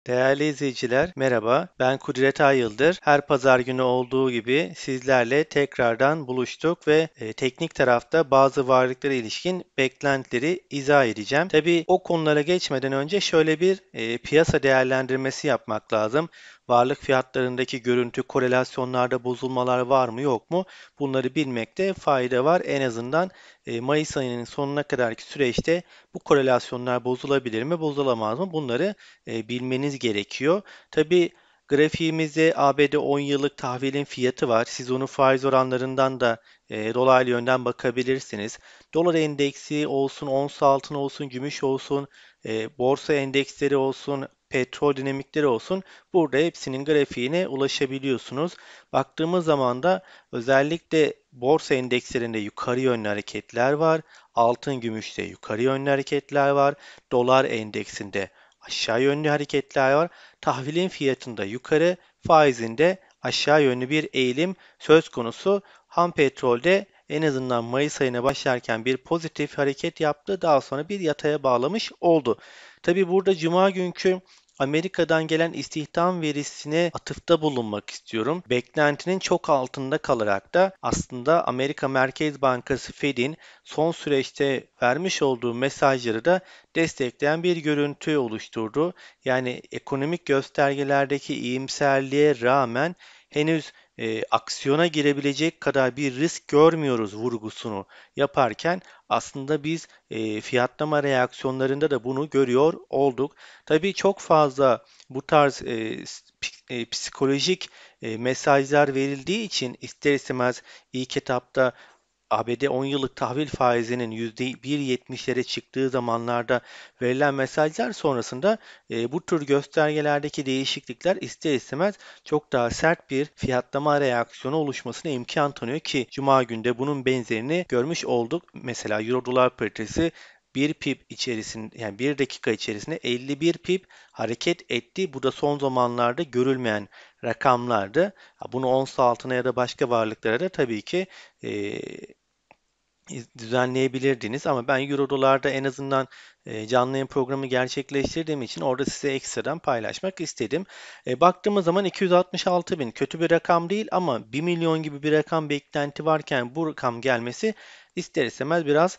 Değerli izleyiciler, merhaba. Ben Kudret Ay. Her pazar günü olduğu gibi sizlerle tekrardan buluştuk ve teknik tarafta bazı varlıklara ilişkin beklentileri izah edeceğim. Tabii o konulara geçmeden önce şöyle bir piyasa değerlendirmesi yapmak lazım. Varlık fiyatlarındaki görüntü korelasyonlarda bozulmalar var mı yok mu? Bunları bilmekte fayda var. En azından Mayıs ayının sonuna kadarki süreçte bu korelasyonlar bozulabilir mi, bozulamaz mı? Bunları bilmeniz gerekiyor. Tabii grafiğimizde ABD 10 yıllık tahvilin fiyatı var. Siz onu faiz oranlarından da dolaylı yönden bakabilirsiniz. Dolar endeksi olsun, ons altın olsun, gümüş olsun, borsa endeksleri olsun, petrol dinamikleri olsun. Burada hepsinin grafiğine ulaşabiliyorsunuz. Baktığımız zaman da özellikle borsa endekslerinde yukarı yönlü hareketler var. Altın, gümüşte yukarı yönlü hareketler var. Dolar endeksinde aşağı yönlü hareketler var. Tahvilin fiyatında yukarı, faizinde aşağı yönlü bir eğilim söz konusu. Ham petrolde en azından Mayıs ayına başlarken bir pozitif hareket yaptı. Daha sonra bir yataya bağlamış oldu. Tabi burada Cuma günkü Amerika'dan gelen istihdam verisine atıfta bulunmak istiyorum. Beklentinin çok altında kalarak da aslında Amerika Merkez Bankası Fed'in son süreçte vermiş olduğu mesajları da destekleyen bir görüntü oluşturdu. Yani ekonomik göstergelerdeki iyimserliğe rağmen henüz aksiyona girebilecek kadar bir risk görmüyoruz vurgusunu yaparken aslında biz fiyatlama reaksiyonlarında da bunu görüyor olduk. Tabii çok fazla bu tarz psikolojik mesajlar verildiği için ister istemez ilk etapta ABD 10 yıllık tahvil faizinin %1,70'lere çıktığı zamanlarda verilen mesajlar sonrasında bu tür göstergelerdeki değişiklikler ister istemez çok daha sert bir fiyatlama reaksiyonu oluşmasına imkan tanıyor ki Cuma günde bunun benzerini görmüş olduk. Mesela Euro dolar paritesi bir pip içerisinde yani bir dakika içerisinde 51 pip hareket etti. Bu da son zamanlarda görülmeyen rakamlardı. Bunu ons altına ya da başka varlıklara da tabii ki e, düzenleyebilirdiniz ama ben Euro dolarda en azından canlı yayın programı gerçekleştirdiğim için orada size ekstradan paylaşmak istedim. Baktığımız zaman 266 bin kötü bir rakam değil ama 1 milyon gibi bir rakam beklenti varken bu rakam gelmesi ister istemez biraz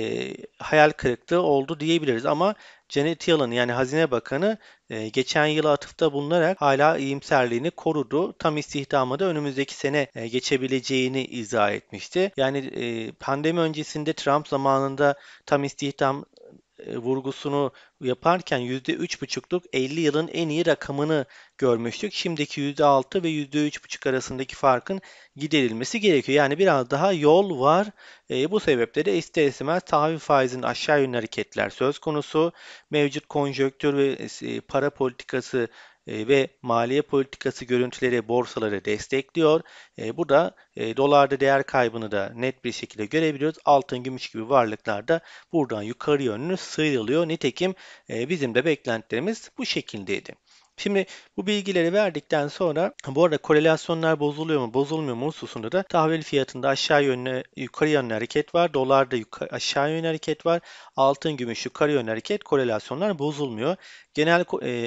hayal kırıklığı oldu diyebiliriz ama Janet Yellen yani Hazine Bakanı geçen yıla atıfta bulunarak hala iyimserliğini korudu. Tam istihdamı da önümüzdeki sene geçebileceğini izah etmişti. Yani pandemi öncesinde Trump zamanında tam istihdam vurgusunu yaparken %3,5'luk 50 yılın en iyi rakamını görmüştük. Şimdiki %6 ve %3,5 arasındaki farkın giderilmesi gerekiyor. Yani biraz daha yol var. Bu sebeple de ister istemez tahvil faizinin aşağı yönlü hareketler söz konusu. Mevcut konjonktür ve para politikası ve maliye politikası görüntüleri borsaları destekliyor. Bu da dolarda değer kaybını da net bir şekilde görebiliyoruz. Altın, gümüş gibi varlıklar da buradan yukarı yönlü sıyrılıyor. Nitekim bizim de beklentilerimiz bu şekildeydi. Şimdi bu bilgileri verdikten sonra bu arada korelasyonlar bozuluyor mu bozulmuyor mu hususunda da tahvil fiyatında aşağı yönlü yukarı yönlü hareket var. Dolarda aşağı yönlü hareket var. Altın, gümüş yukarı yönlü hareket korelasyonlar bozulmuyor. Genel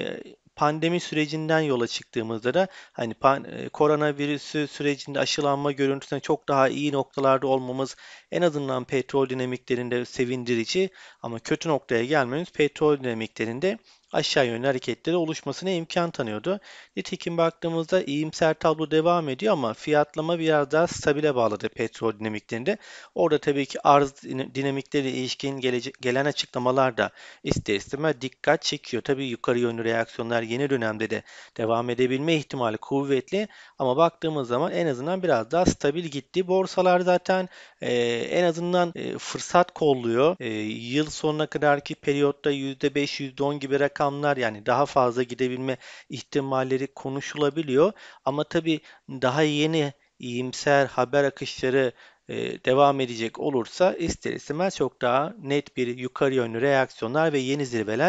pandemi sürecinden yola çıktığımızda da hani koronavirüsü sürecinde aşılanma görüntüsüne çok daha iyi noktalarda olmamız en azından petrol dinamiklerinde sevindirici ama kötü noktaya gelmemiz petrol dinamiklerinde aşağı yönlü hareketleri oluşmasına imkan tanıyordu. Nitekim baktığımızda iyimser tablo devam ediyor ama fiyatlama biraz daha stabile bağladı petrol dinamiklerinde. Orada tabii ki arz dinamikleri ilişkin gelen açıklamalar da ister istemez dikkat çekiyor. Tabii yukarı yönlü reaksiyonlar yeni dönemde de devam edebilme ihtimali kuvvetli ama baktığımız zaman en azından biraz daha stabil gitti. Borsalar zaten en azından fırsat kolluyor. Yıl sonuna kadarki periyotta %5, %10 gibi rakamlar yani daha fazla gidebilme ihtimalleri konuşulabiliyor. Ama tabii daha yeni iyimser haber akışları devam edecek olursa ister istemez çok daha net bir yukarı yönlü reaksiyonlar ve yeni zirveler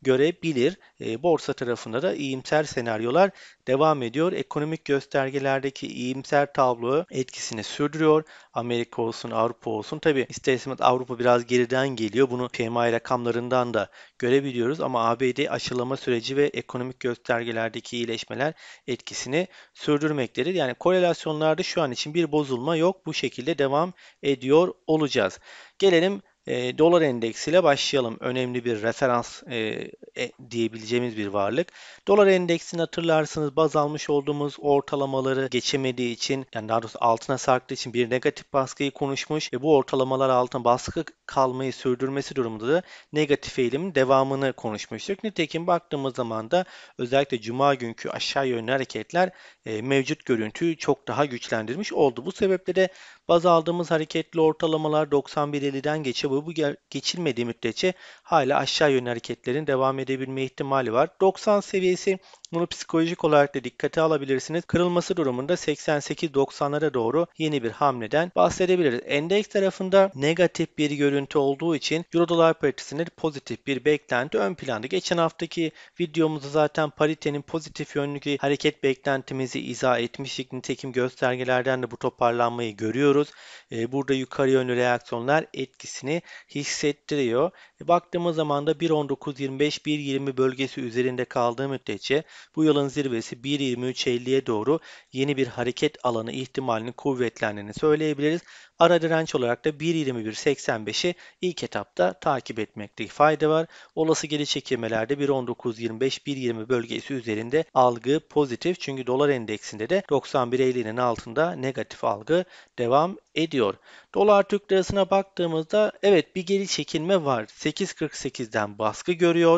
görebilir. Borsa tarafında da iyimser senaryolar devam ediyor. Ekonomik göstergelerdeki iyimser tablo etkisini sürdürüyor. Amerika olsun, Avrupa olsun. Tabii ister istemez Avrupa biraz geriden geliyor. Bunu PMI rakamlarından da görebiliyoruz ama ABD aşılama süreci ve ekonomik göstergelerdeki iyileşmeler etkisini sürdürmektedir. Yani korelasyonlarda şu an için bir bozulma yok. Bu şekilde devam ediyor olacağız. Gelelim dolar endeksiyle başlayalım. Önemli bir referans diyebileceğimiz bir varlık. Dolar endeksini hatırlarsınız baz almış olduğumuz ortalamaları geçemediği için yani daha doğrusu altına sarktığı için bir negatif baskıyı konuşmuş ve bu ortalamalar altına baskı kalmayı sürdürmesi durumunda da negatif eğilimin devamını konuşmuştuk. Nitekim baktığımız zaman da özellikle Cuma günkü aşağı yönlü hareketler mevcut görüntüyü çok daha güçlendirmiş oldu. Bu sebeple de baz aldığımız hareketli ortalamalar 91.50'den geçiyor. Bu geçilmediği müddetçe hala aşağı yönlü hareketlerin devam edebilme ihtimali var. 90 seviyesi bunu psikolojik olarak da dikkate alabilirsiniz. Kırılması durumunda 88-90'lara doğru yeni bir hamleden bahsedebiliriz. Endeks tarafında negatif bir görüntü olduğu için Euro dolar paritesinde pozitif bir beklenti ön planda. Geçen haftaki videomuzda zaten paritenin pozitif yönlü hareket beklentimizi izah etmiştik. Nitekim göstergelerden de bu toparlanmayı görüyoruz. Burada yukarı yönlü reaksiyonlar etkisini hissettiriyor. Baktığımız zaman da 1.19.25-1.20 bölgesi üzerinde kaldığı müddetçe bu yılın zirvesi 1.23.50'ye doğru yeni bir hareket alanı ihtimalinin kuvvetlendiğini söyleyebiliriz. Ara direnç olarak da 1.21.85'i ilk etapta takip etmekte fayda var. Olası geri çekilmelerde 1.19.25-1.20 bölgesi üzerinde algı pozitif. Çünkü dolar endeksinde de 91.50'nin altında negatif algı devam ediyor. Dolar Türk lirasına baktığımızda evet bir geri çekilme var. 8.48'den baskı görüyor.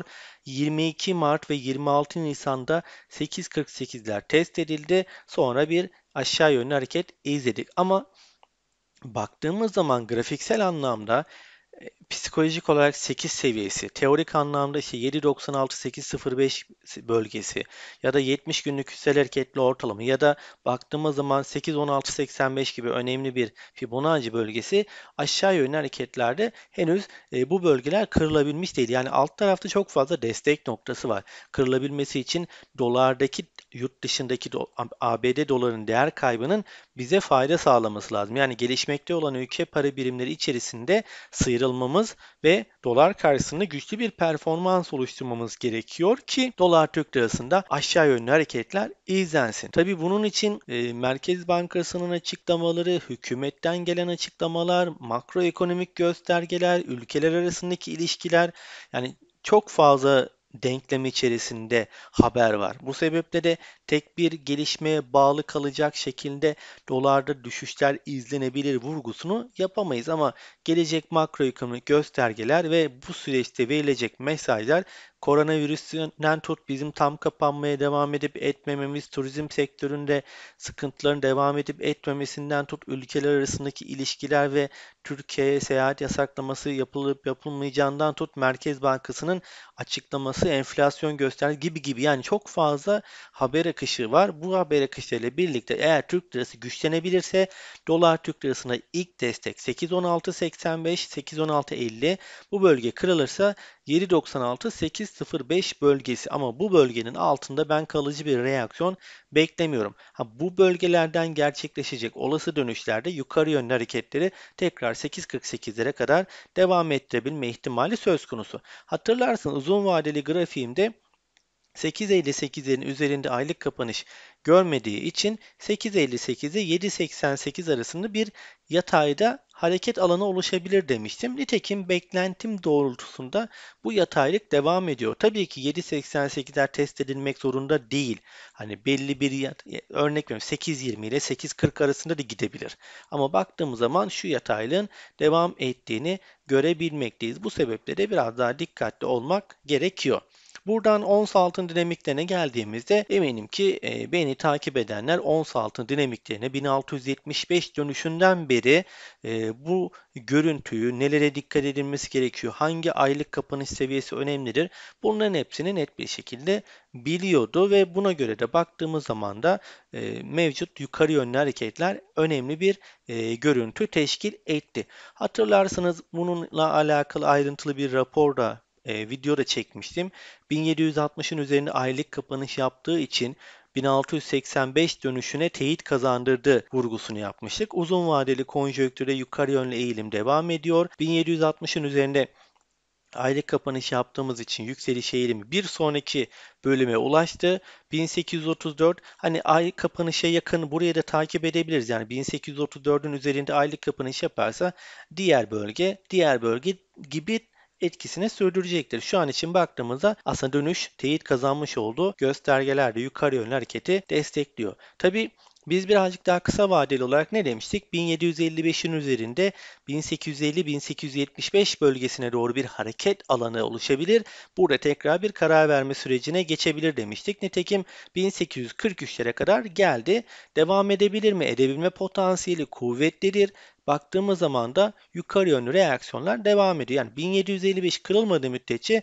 22 Mart ve 26 Nisan'da 8.48'ler test edildi. Sonra bir aşağı yönlü hareket izledik. Ama baktığımız zaman grafiksel anlamda psikolojik olarak 8 seviyesi, teorik anlamda işte 7.96-8.05 bölgesi ya da 70 günlük hissel hareketli ortalama ya da baktığımız zaman 8.16-85 gibi önemli bir Fibonacci bölgesi aşağı yönlü hareketlerde henüz bu bölgeler kırılabilmiş değil. Yani alt tarafta çok fazla destek noktası var. Kırılabilmesi için dolardaki yurt dışındaki ABD doların değer kaybının bize fayda sağlaması lazım. Yani gelişmekte olan ülke para birimleri içerisinde sıyrılmamız ve dolar karşısında güçlü bir performans oluşturmamız gerekiyor ki dolar Türk lirasında aşağı yönlü hareketler izlensin. Tabii bunun için Merkez Bankası'nın açıklamaları, hükümetten gelen açıklamalar, makroekonomik göstergeler, ülkeler arasındaki ilişkiler yani çok fazla denklem içerisinde haber var. Bu sebeple de tek bir gelişmeye bağlı kalacak şekilde dolarda düşüşler izlenebilir vurgusunu yapamayız ama gelecek makroekonomik göstergeler ve bu süreçte verilecek mesajlar koronavirüsünden tut bizim tam kapanmaya devam edip etmememiz, turizm sektöründe sıkıntıların devam edip etmemesinden tut ülkeler arasındaki ilişkiler ve Türkiye'ye seyahat yasaklaması yapılıp yapılmayacağından tut Merkez Bankası'nın açıklaması, enflasyon göstergesi gibi yani çok fazla haber akışı var. Bu haber akışlarıyla birlikte eğer Türk lirası güçlenebilirse dolar Türk lirasına ilk destek 8.16.85, 8.16.50 bu bölge kırılırsa 7.96-8.05 bölgesi ama bu bölgenin altında ben kalıcı bir reaksiyon beklemiyorum. Bu bölgelerden gerçekleşecek olası dönüşlerde yukarı yönlü hareketleri tekrar 8.48'lere kadar devam ettirebilme ihtimali söz konusu. Hatırlarsınız uzun vadeli grafiğimde 8.58'lerin üzerinde aylık kapanış görmediği için 8.58 ile 7.88 arasında bir yatayda hareket alanı oluşabilir demiştim. Nitekim beklentim doğrultusunda bu yataylık devam ediyor. Tabii ki 7.88'ler test edilmek zorunda değil. Hani belli bir örnek veriyorum 8.20 ile 8.40 arasında da gidebilir. Ama baktığımız zaman şu yataylığın devam ettiğini görebilmekteyiz. Bu sebeple de biraz daha dikkatli olmak gerekiyor. Buradan ons altın dinamiklerine geldiğimizde eminim ki beni takip edenler ons altın dinamiklerine 1675 dönüşünden beri bu görüntüyü nelere dikkat edilmesi gerekiyor, hangi aylık kapanış seviyesi önemlidir bunların hepsini net bir şekilde biliyordu ve buna göre de baktığımız zaman da mevcut yukarı yönlü hareketler önemli bir görüntü teşkil etti. Hatırlarsınız bununla alakalı ayrıntılı bir rapor da video da çekmiştim. 1760'ın üzerine aylık kapanış yaptığı için 1685 dönüşüne teyit kazandırdı vurgusunu yapmıştık. Uzun vadeli konjonktürde yukarı yönlü eğilim devam ediyor. 1760'ın üzerinde aylık kapanış yaptığımız için yükseliş eğilimi bir sonraki bölüme ulaştı. 1834 hani ay kapanışa yakın buraya da takip edebiliriz. Yani 1834'ün üzerinde aylık kapanış yaparsa diğer bölge gibi etkisini sürdürecektir. Şu an için baktığımızda aslında dönüş teyit kazanmış olduğu göstergeler de yukarı yönlü hareketi destekliyor. Tabii biz birazcık daha kısa vadeli olarak ne demiştik? 1755'in üzerinde 1850-1875 bölgesine doğru bir hareket alanı oluşabilir. Burada tekrar bir karar verme sürecine geçebilir demiştik. Nitekim 1843'lere kadar geldi. Devam edebilir mi? Edebilme potansiyeli kuvvetlidir. Baktığımız zaman da yukarı yönlü reaksiyonlar devam ediyor. Yani 1755 kırılmadığı müddetçe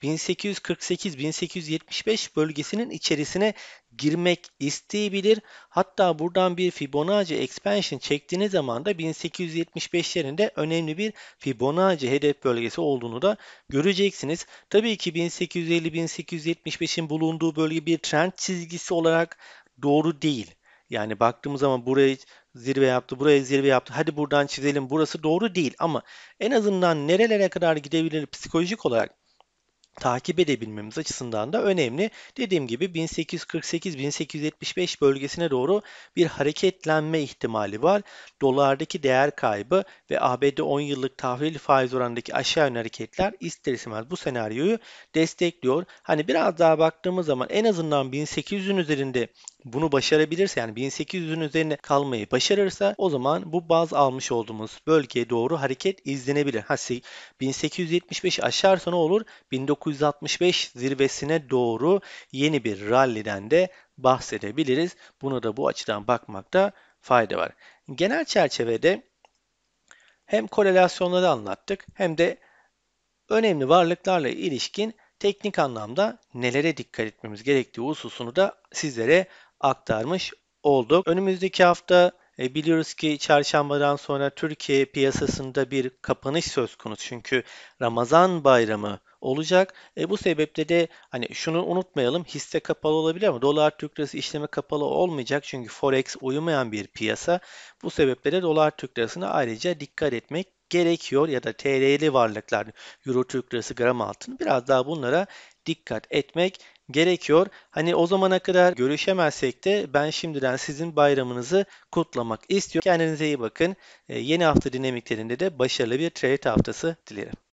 1848-1875 bölgesinin içerisine girmek isteyebilir. Hatta buradan bir Fibonacci expansion çektiğiniz zaman da 1875'lerinde önemli bir Fibonacci hedef bölgesi olduğunu da göreceksiniz. Tabii ki 1850-1875'in bulunduğu bölge bir trend çizgisi olarak doğru değil. Yani baktığımız zaman buraya zirve yaptı, buraya zirve yaptı. Hadi buradan çizelim. Burası doğru değil ama en azından nerelere kadar gidebilir psikolojik olarak takip edebilmemiz açısından da önemli. Dediğim gibi 1848-1875 bölgesine doğru bir hareketlenme ihtimali var. Dolardaki değer kaybı ve ABD 10 yıllık tahvil faiz oranındaki aşağı yönlü hareketler ister istemez bu senaryoyu destekliyor. Hani biraz daha baktığımız zaman en azından 1800'ün üzerinde bunu başarabilirse yani 1800'ün üzerine kalmayı başarırsa o zaman bu baz almış olduğumuz bölgeye doğru hareket izlenebilir. 1875 aşarsa ne olur? 1965 zirvesine doğru yeni bir ralliden de bahsedebiliriz. Buna da bu açıdan bakmakta fayda var. Genel çerçevede hem korelasyonları anlattık hem de önemli varlıklarla ilişkin teknik anlamda nelere dikkat etmemiz gerektiği hususunu da sizlere aktarmış olduk. Önümüzdeki hafta biliyoruz ki çarşambadan sonra Türkiye piyasasında bir kapanış söz konusu. Çünkü Ramazan bayramı olacak. Bu sebeple de hani şunu unutmayalım, hisse kapalı olabilir ama dolar Türk lirası işleme kapalı olmayacak. Çünkü Forex uyumayan bir piyasa. Bu sebeple de dolar Türk lirasına ayrıca dikkat etmek gerekiyor ya da TL'li varlıklar, Euro Türk lirası, gram altın biraz daha bunlara dikkat etmek gerekiyor. Hani o zamana kadar görüşemezsek de ben şimdiden sizin bayramınızı kutlamak istiyorum. Kendinize iyi bakın. Yeni hafta dinamiklerinde de başarılı bir trade haftası dilerim.